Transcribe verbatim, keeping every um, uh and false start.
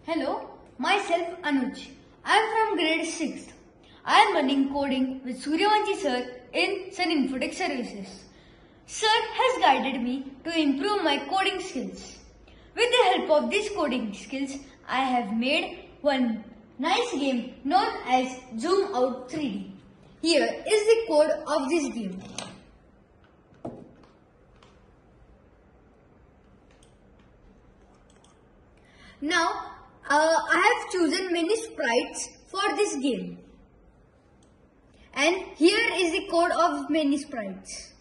Hello, myself Anuj. I am from grade sixth. I am learning coding with Suryavanshi sir in Sun Infotech Services. Sir has guided me to improve my coding skills. With the help of these coding skills, I have made one nice game known as Zoom Out three D. Here is the code of this game. Now, uh, I have chosen many sprites for this game. And here is the code of many sprites.